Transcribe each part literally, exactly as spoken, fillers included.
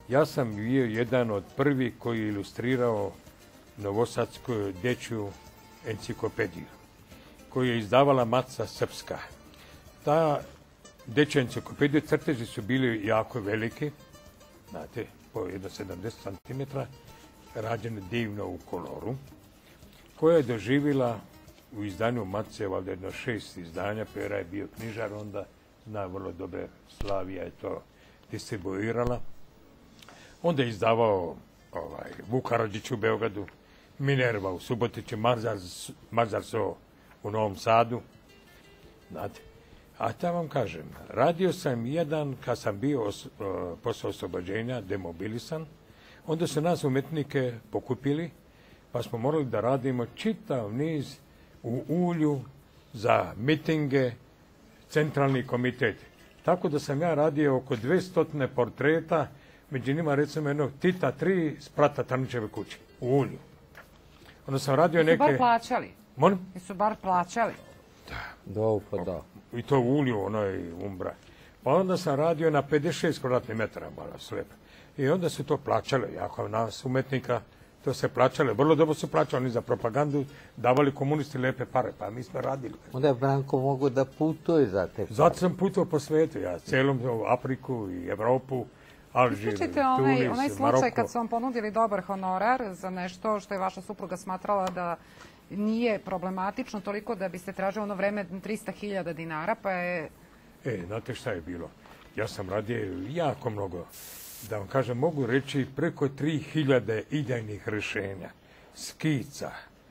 Ja sam bio jedan od prvih koji je ilustrirao novosadsku dječju enciklopediju, koju je izdavala Matica Srpska. Ta dječja enciklopedija, crteži su bili jako veliki, znate, po jedno sedamdeset centimetara, rađene divno u koloru, koja je doživjela u izdanju Matice, valjda jedno šest izdanja, Pera je bio knjižar, onda zna vrlo dobre, Slavija je to distribuirala. Onda je izdavao ovaj, Vuk Karadžić u Beogradu, Minerva u Subotići, Marzarso u Novom Sadu. Znate. A ta vam kažem, radio sam jedan, kad sam bio os, o, posle oslobođenja, demobilisan, onda su nas umetnike pokupili, pa smo morali da radimo čitav niz u Ulju za mitinge, centralni komitet. Tako da sam ja radio oko dvesta portreta, među njima recimo jednog Tita tri s Prata Trničeve kuće u Ulju. Onda sam radio neke... Jesu bar plaćali? Molim? Jesu bar plaćali? Da. Da, pa da. I to u Ulju, onaj Umbra. Pa onda sam radio na pedeset šest kvadratnih metara, malo slep. I onda su to plaćale, jako nas umetnika, to se plaćale, vrlo dobro su plaćali, oni za propagandu davali komunisti lepe pare, pa mi smo radili. Onda je Branko mogu da putuje za te pare. Zato sam putovao po svetu, ja, celom Afriku i Evropu, Alžir, Tunis, onaj, onaj slučaj Maroko. kad su vam ponudili dobar honorar za nešto što je vaša supruga smatrala da nije problematično, toliko da biste tražili ono vreme trista hiljada dinara, pa je... E, znate šta je bilo? Ja sam radio jako mnogo. Da vam kažem, mogu reći preko tri hiljade idejnih rješenja, skica,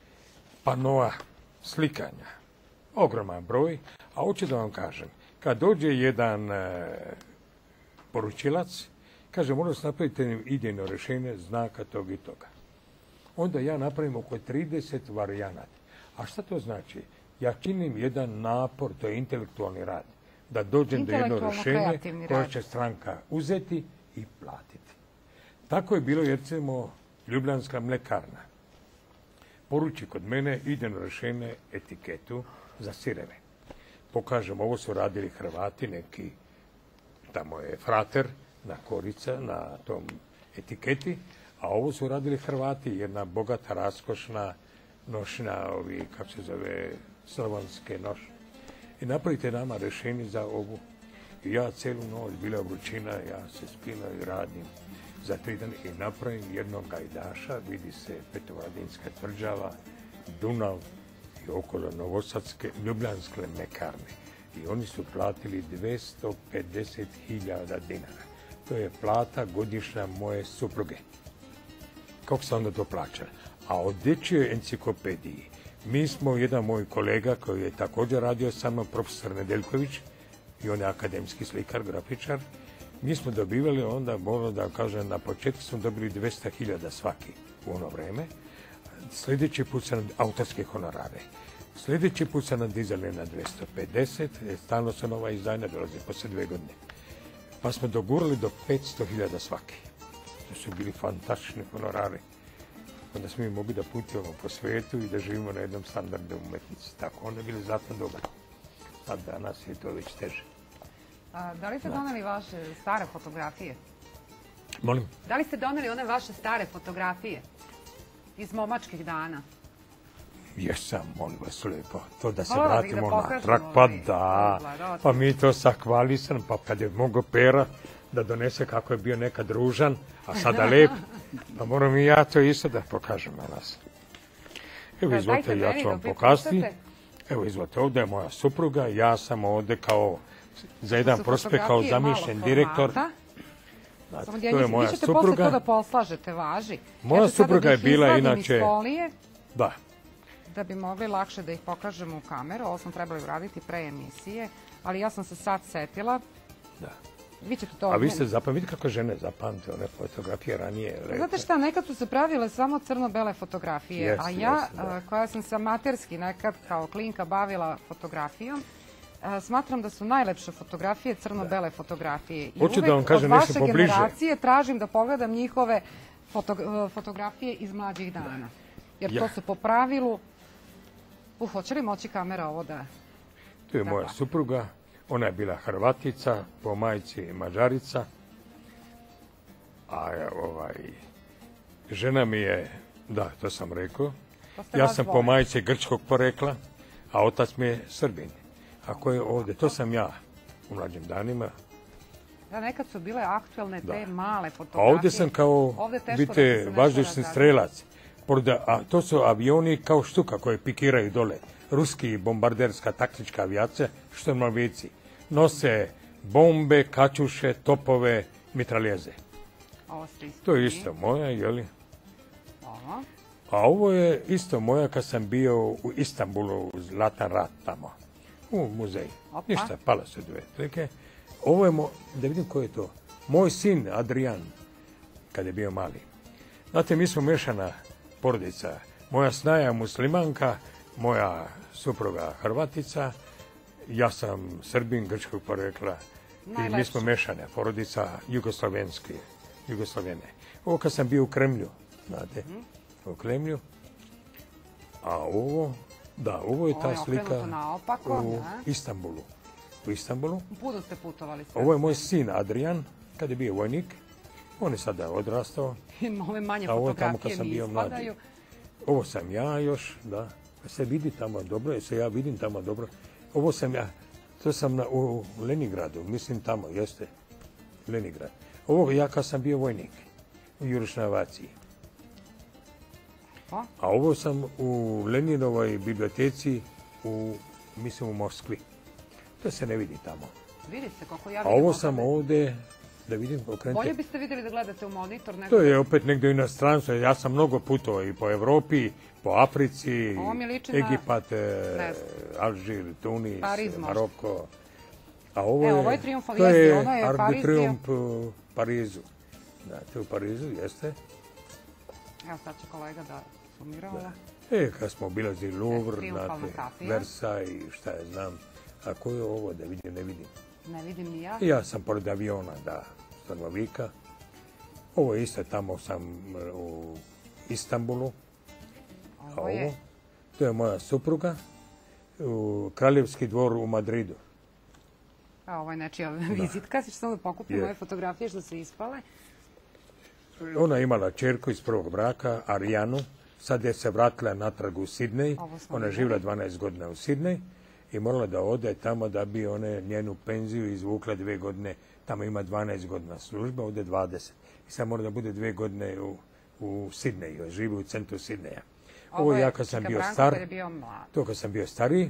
panoa, slikanja. Ogroman broj. A hoću da vam kažem, kad dođe jedan e, poručilac, kaže, moram se napraviti idejno rješenje znaka tog i toga. Onda ja napravim oko trideset varijanata. A šta to znači? Ja činim jedan napor, to je intelektualni rad, da dođem do jedno rješenje koje će stranka uzeti i platiti. Tako je bilo, recimo, Ljubljanska mlekarna. Poruči kod mene idejno rješenje etiketu za sireve. Pokažem, ovo su radili Hrvati, neki, tamo je frater, na korica, na tom etiketi, a ovo su radili Hrvati, jedna bogata, raskošna nošnja, ovi, kako se zove, slovanske nošnje. I napravite nama rješenje za ovu. I ja celu noć, bila vrućina, ja se spino i radim za tri dana i napravim jednog gajdaša, vidi se Petrovaradinska tvrđava, Dunav i okolo Novosadske, Ljubljanske mlekarne. I oni su platili dvesta pedeset hiljada dinara. To je plata godišnja moje supruge. Kako se onda to plaća? A o dječjoj enciklopediji, mi smo, jedan moj kolega koji je također radio sa mnom, profesor Nedeljković, i on je akademski slikar, grafičar, mi smo dobivali onda, moram da kažem, na početku smo dobili dvesta hiljada svaki u ono vreme. Sljedeći put se na autorske honorare. Sljedeći put se nam dizali na dvesta pedeset, stalno se nova izdanja dolaze posle dve godine. Pa smo dogurali do petsto hiljada svaki. To su bili fantastični honorari. Onda smo mi mogli da putujemo po svijetu i da živimo na jednom standardu umetnici. Tako, onda je bili zato dobar. A danas je to već teže. A, da li ste doneli vaše stare fotografije? Molim? Da li ste doneli one vaše stare fotografije iz momačkih dana? Jesam, molim vas lijepo. To da se Hvala, vratimo da natrag, pokažemo pa ovaj da. izgled, Pa mi to sakvalisam, pa kad je mogo Pera da donese kako je bio nekad ružan, a sada lep, pa moram i ja to isto da pokažem na nas. Evo, izvolite, ja ću vam pokazati. Evo, izvolite, ovdje je moja supruga, ja sam ovdje kao za jedan prospekt kao zamišljen direktor. Znate, to je moja supruga. Vi ćete posle to da poslažete, važi. Moja supruga je bila inače... Da. Da bi mogli lakše da ih pokažemo u kameru. Ovo smo trebali uraditi pre emisije, ali ja sam se sad setila. Da. Vi ćete to... A vi ste zapamtili kako žene zapamte one fotografije ranije. Znate šta, nekad su se pravile samo crno-bele fotografije, a ja, koja sam se amaterski nekad kao klinka bavila fotografijom, smatram da su najlepše fotografije crno-bele fotografije. I uvek od vaše generacije tražim da pogledam njihove fotografije iz mlađih dana. Jer to su po pravilu... Uh, hoće li moći kamera ovo da... Tu je moja supruga. Ona je bila Hrvatica, po majci Mađarica. A ovaj, žena mi je, da, to sam rekao, ja sam po majci grčkog porekla, a otac mi je Srbin. Ako je ovdje, to sam ja u mlađim danima. Da, nekad su bile aktualne te male A fotografije. ovdje sam kao, vidite, važdišni strelac. A to su avioni kao štuka koje pikiraju dole. Ruski bombarderska taktička avijacija, što je Norvejci. Nose bombe, kačuše, topove, mitraljeze. To je isto moja, jeli? A ovo je isto moja kad sam bio u Istanbulu u Zlatan rat tamo. U muzeji. Ništa, pala su dve slike. Ovo je, mo... da vidim ko je to. Moj sin, Adrian, kad je bio mali. Znate, mi smo mešana porodica. Moja snaja muslimanka, moja supruga Hrvatica, ja sam Srbin grčkog porekla. I mi smo mešane porodica jugoslovenske, jugoslovene. Ovo kad sam bio u Kremlju, znate, u Kremlju. A ovo, da, ovo je ta slika u Istanbulu. U Istanbulu. Puno ste putovali. Ovo je moj sin Adrian, kad je bio vojnik. On je sada odrastao. Ove manje fotografije mi ispadaju. Ovo sam ja još, da. Se vidi tamo dobro, se ja vidim tamo dobro. Ovo sam ja, to sam na, u Leningradu, mislim tamo, jeste. Leningrad. Ovo ja kad sam bio vojnik u Jurišnoj avaciji. A ovo sam u Leninovoj biblioteci u, mislim, u Moskvi. To se ne vidi tamo. Vidi se kako ja vidim. A ovo sam ovdje, da vidim, okrenite. Bolje biste vidjeli da gledate u monitor. To je opet negdje u inostranstvu. Ja sam mnogo putovao i po Evropi, po Africi, Egipat, Alžir, Tunis, Maroko. A ovo je, to je Arc de Triomphe u Parizu. Znate, u Parizu, jeste. Evo sad će kolega da sumirala. E, kad smo obilazili Louvre, znate, Versailles, šta je znam. A ko je ovo, da vidim, ne vidim. Ne vidim ni ja. Ja sam pored aviona, da, stanovnika. Ovo je isto, tamo sam u Istanbulu. A ovo, to je moja supruga, u Kraljevski dvor u Madridu. A ovo je nečija vizitka, si samo da pokupim moje fotografije što se ispale. Ona je imala čerku iz prvog braka, Arijanu. Sad je se vratila natrag u Sidnej. Ona je živjela dvanaest godina u Sidnej i morala da ode tamo da bi one njenu penziju izvukla dve godine. Tamo ima dvanaest godina službe, ovdje dvadeset. I sad mora da bude dve godine u, u Sidneju, živi u centru Sidneja. Ovo je ja kad sam bio star, to kad sam bio stariji.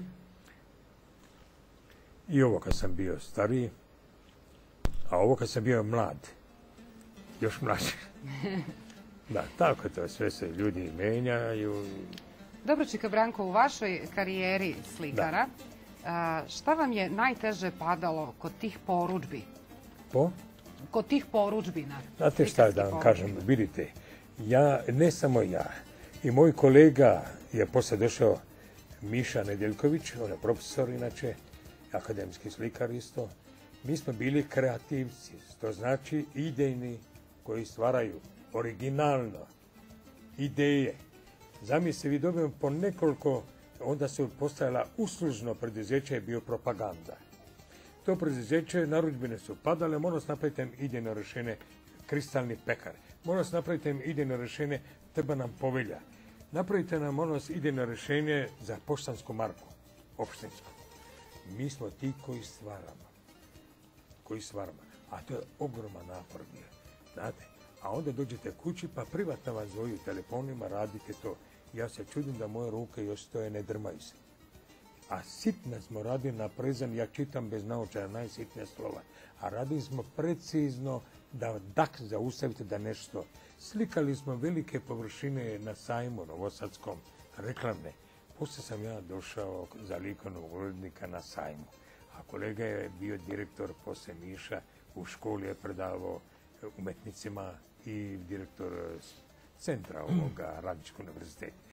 I ovo kad sam bio stariji. A ovo kad sam bio mlad. Još mlađi. Da, tako to sve se ljudi menjaju. Dobro, Čika Branko, u vašoj karijeri slikara, šta vam je najteže padalo kod tih porudžbi? Po? Kod tih porudžbina. Znate šta da vam kažem, vidite, ja, ne samo ja, i moj kolega je posle došao, Miša Nedeljković, on je profesor inače, akademski slikar isto. Mi smo bili kreativci, to znači idejni koji stvaraju originalno ideje. Zamislite, vi dobijemo po nekoliko, onda se postajala uslužno preduzeće, je bio propaganda. To preduzeće, narudžbine su padale, moramo se napraviti idejno rješenje, kristalni pekar. Moramo se napraviti idejno rješenje, treba nam povelja. Napravite nam ono idejno rješenje za poštansku marku, opštinsku. Mi smo ti koji stvaramo. Koji stvaramo. A to je ogroman napor bio. Znate? A onda dođete kući pa privatno vas zvoju telefonima, radite to. Ja se čudim da moje ruke još stoje, ne drmaju se. A sitno smo radili na prezan, ja čitam bez naočara najsitnija slova. A radili smo precizno da dak zaustavite da nešto. Slikali smo velike površine na sajmu novosadskom, reklamne. Poslije sam ja došao za likovnog urednika na sajmu. A kolega je bio direktor poslije Miša, u školi je predavao umetnicima i direktor centra ovoga Radničkog univerziteta.